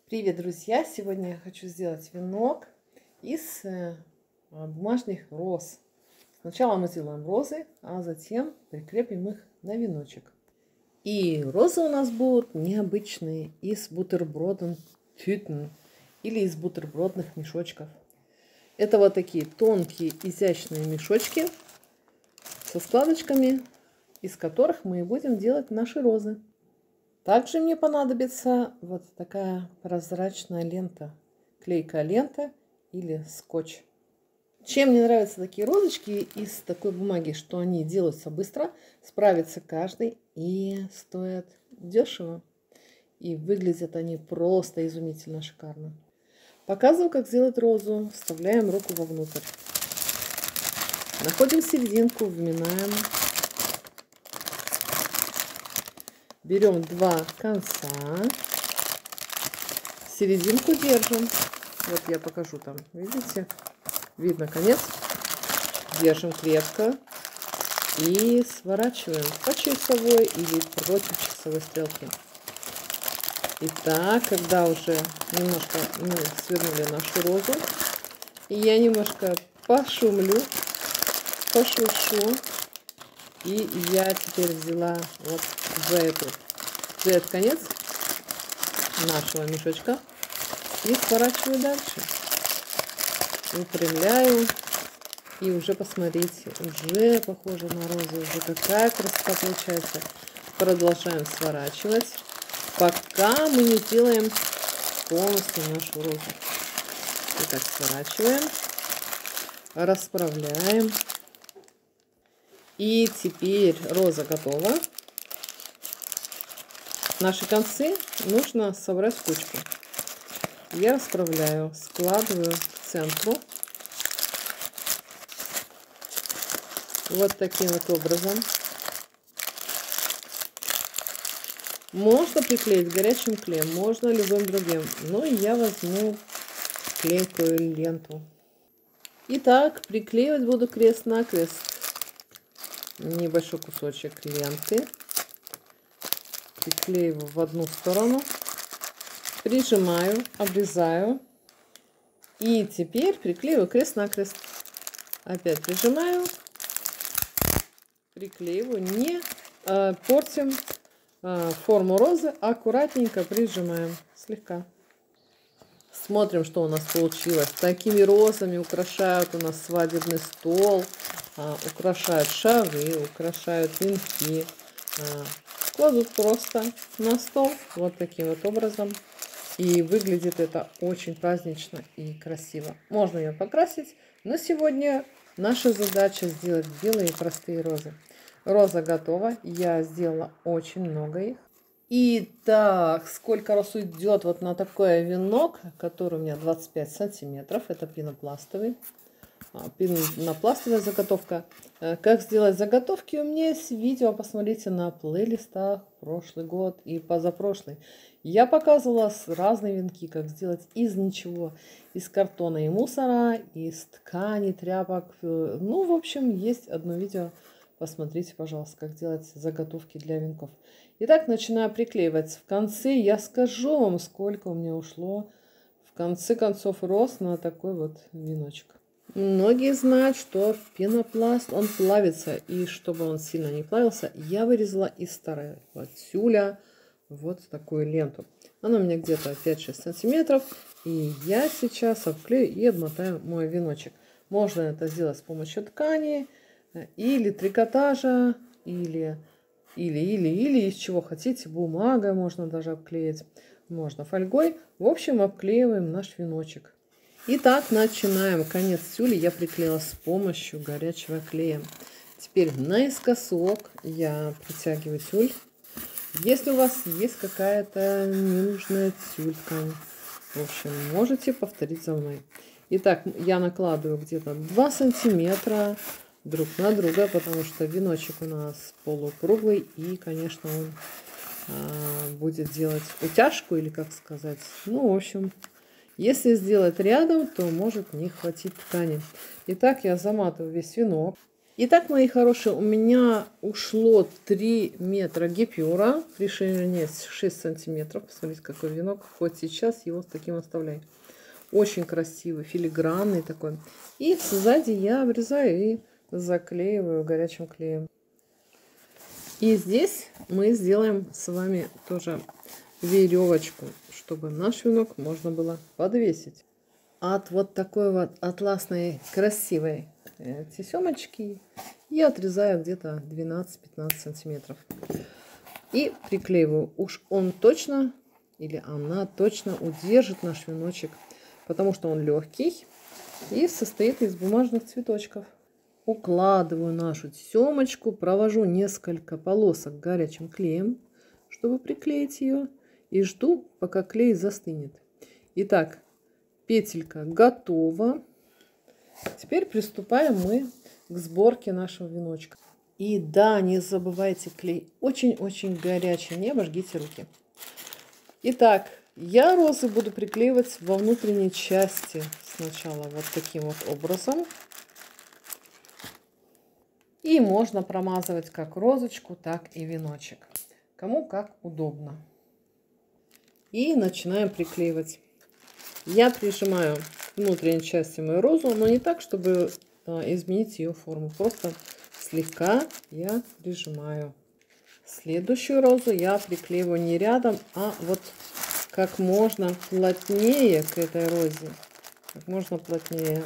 Привет, друзья! Сегодня я хочу сделать венок из бумажных роз. Сначала мы сделаем розы, а затем прикрепим их на веночек. И розы у нас будут необычные, из бутербродных тютен или из бутербродных мешочков. Это вот такие тонкие, изящные мешочки со складочками, из которых мы будем делать наши розы. Также мне понадобится вот такая прозрачная лента, клейкая лента или скотч. Чем мне нравятся такие розочки из такой бумаги, что они делаются быстро, справится каждый и стоят дешево. И выглядят они просто изумительно шикарно. Показываю, как сделать розу. Вставляем руку вовнутрь. Находим серединку, вминаем. Берем два конца, серединку держим. Вот я покажу там, видите? Видно конец. Держим крепко и сворачиваем по часовой или против часовой стрелки. Итак, когда уже немножко мы свернули нашу розу, я немножко пошумлю, пошуршу. И я теперь взяла вот за этот конец нашего мешочка и сворачиваю дальше. Выпрямляю. И уже посмотрите, уже похоже на розу, уже какая красота получается. Продолжаем сворачивать, пока мы не сделаем полностью нашу розу. Итак, сворачиваем, расправляем. И теперь роза готова. Наши концы нужно собрать в кучку. Я расправляю, складываю к центру. Вот таким вот образом. Можно приклеить горячим клеем, можно любым другим. Но я возьму клейкую ленту. Итак, приклеивать буду крест-накрест. Небольшой кусочек ленты. Приклеиваю в одну сторону. Прижимаю, обрезаю. И теперь приклеиваю крест-накрест. Опять прижимаю. Приклеиваю. Не портим форму розы. Аккуратненько прижимаем. Слегка. Смотрим, что у нас получилось. Такими розами украшают у нас свадебный стол. Украшают шары, украшают венки, кладут просто на стол вот таким вот образом. И выглядит это очень празднично и красиво. Можно ее покрасить, но сегодня наша задача сделать белые простые розы. Роза готова, я сделала очень много их. Итак, сколько раз уйдет вот на такой венок, который у меня 25 сантиметров, это пенопластовый. Пенопластовая заготовка. Как сделать заготовки, у меня есть видео, посмотрите на плейлистах прошлый год и позапрошлый. Я показывала разные венки, как сделать из ничего, из картона и мусора, из ткани, тряпок. Ну, в общем, есть одно видео, посмотрите, пожалуйста, как делать заготовки для венков. Итак, начинаю приклеивать. В конце я скажу вам, сколько у меня ушло в конце концов роз на такой вот веночек. Многие знают, что пенопласт, он плавится, и чтобы он сильно не плавился, я вырезала из старого тюля вот такую ленту. Она у меня где-то 5-6 сантиметров, и я сейчас обклею и обмотаю мой веночек. Можно это сделать с помощью ткани, или трикотажа, или из чего хотите, бумагой можно даже обклеить, можно фольгой. В общем, обклеиваем наш веночек. Итак, начинаем. Конец тюля я приклеила с помощью горячего клея. Теперь наискосок я притягиваю тюль. Если у вас есть какая-то ненужная тюль ткань, в общем, можете повторить за мной. Итак, я накладываю где-то 2 сантиметра друг на друга, потому что веночек у нас полукруглый, и, конечно, он будет делать утяжку, или как сказать. Ну, в общем, если сделать рядом, то может не хватить ткани. Итак, я заматываю весь венок. Итак, мои хорошие, у меня ушло 3 метра гипюра при ширине 6 сантиметров. Посмотрите, какой венок. Хоть сейчас его с таким оставляю. Очень красивый, филигранный такой. И сзади я обрезаю и заклеиваю горячим клеем. И здесь мы сделаем с вами тоже веревочку, чтобы наш венок можно было подвесить. От вот такой вот атласной красивой тесемочки я отрезаю где-то 12-15 сантиметров. И приклеиваю. Уж он точно или она точно удержит наш веночек, потому что он легкий и состоит из бумажных цветочков. Укладываю нашу тесемочку, провожу несколько полосок горячим клеем, чтобы приклеить ее, и жду, пока клей застынет. Итак, петелька готова. Теперь приступаем мы к сборке нашего веночка. И да, не забывайте, клей очень-очень горячий, не обожгите руки. Итак, я розы буду приклеивать во внутренней части сначала вот таким вот образом. И можно промазывать как розочку, так и веночек. Кому как удобно. И начинаем приклеивать. Я прижимаю к внутренней части мою розу, но не так, чтобы изменить ее форму. Просто слегка я прижимаю. Следующую розу я приклеиваю не рядом, а вот как можно плотнее к этой розе. Как можно плотнее.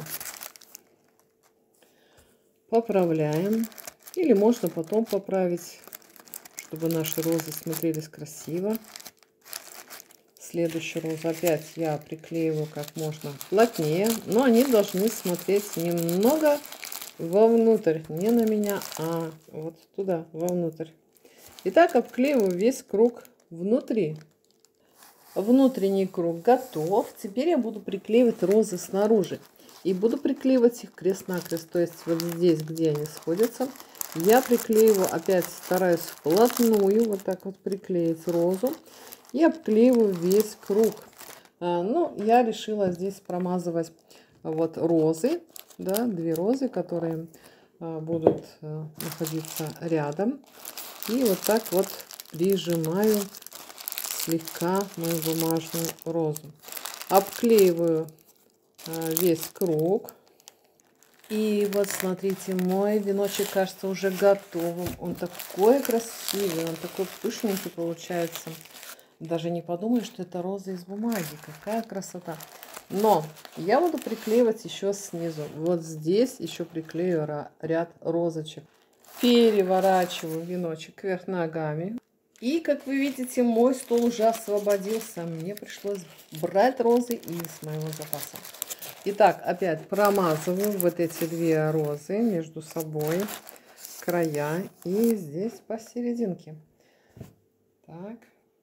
Поправляем. Или можно потом поправить, чтобы наши розы смотрелись красиво. Следующую розу опять я приклеиваю как можно плотнее, но они должны смотреть немного вовнутрь, не на меня, а вот туда, вовнутрь. Итак, обклеиваю весь круг внутри. Внутренний круг готов. Теперь я буду приклеивать розы снаружи. И буду приклеивать их крест-накрест, то есть вот здесь, где они сходятся. Я приклеиваю, опять стараюсь вплотную, вот так вот приклеить розу. И обклеиваю весь круг. Ну, я решила здесь промазывать вот розы, да, 2 розы, которые будут находиться рядом. И вот так вот прижимаю слегка мою бумажную розу. Обклеиваю весь круг. И вот смотрите, мой веночек кажется уже готовым. Он такой красивый, он такой пышненький получается. Даже не подумаю, что это роза из бумаги. Какая красота. Но я буду приклеивать еще снизу. Вот здесь еще приклею ряд розочек. Переворачиваю веночек вверх ногами. И, как вы видите, мой стол уже освободился. Мне пришлось брать розы из моего запаса. Итак, опять промазываю вот эти 2 розы между собой, края, и здесь посерединке. Так.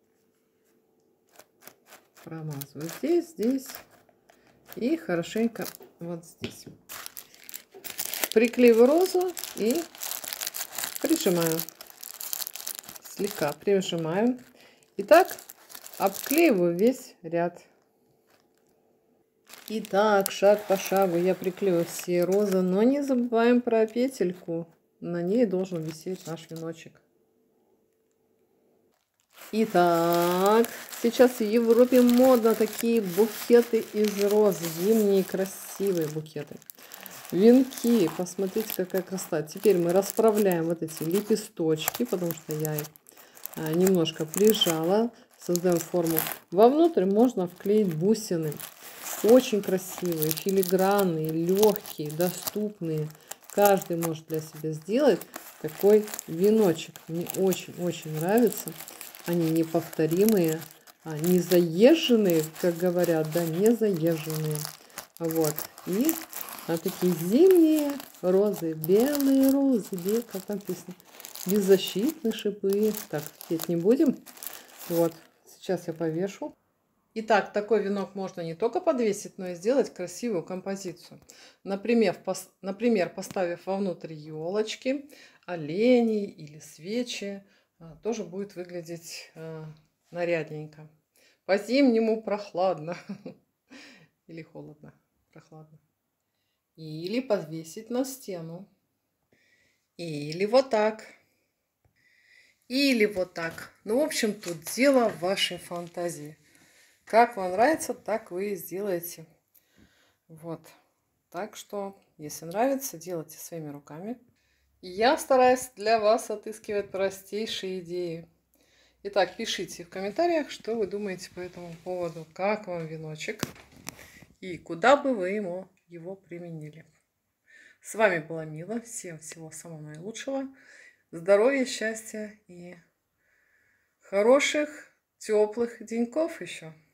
Промазываю здесь и хорошенько вот здесь. Приклеиваю розу и прижимаю. Слегка прижимаю. Итак, обклеиваю весь ряд. Итак, шаг по шагу я приклею все розы, но не забываем про петельку. На ней должен висеть наш веночек. Итак, сейчас в Европе модно такие букеты из роз, зимние красивые букеты. Венки, посмотрите, какая красота. Теперь мы расправляем вот эти лепесточки, потому что я их немножко прижала, создаем форму. Вовнутрь можно вклеить бусины. Очень красивые, филигранные, легкие, доступные. Каждый может для себя сделать такой веночек. Мне очень-очень нравится. Они неповторимые, не заезженные, как говорят, да, не заезженные. Вот. И такие зимние розы, белые розы, как написано, беззащитные шипы. Так, петь не будем. Вот, сейчас я повешу. Итак, такой венок можно не только подвесить, но и сделать красивую композицию. Например, поставив вовнутрь елочки, оленей или свечи, тоже будет выглядеть нарядненько. По-зимнему прохладно или холодно, прохладно. Или подвесить на стену. Или вот так. Или вот так. Ну, в общем, тут дело в вашей фантазии. Как вам нравится, так вы и сделаете. Вот. Так что, если нравится, делайте своими руками. Я стараюсь для вас отыскивать простейшие идеи. Итак, пишите в комментариях, что вы думаете по этому поводу. Как вам веночек? И куда бы вы его применили. С вами была Мила. Всем всего самого наилучшего. Здоровья, счастья и хороших, теплых деньков еще.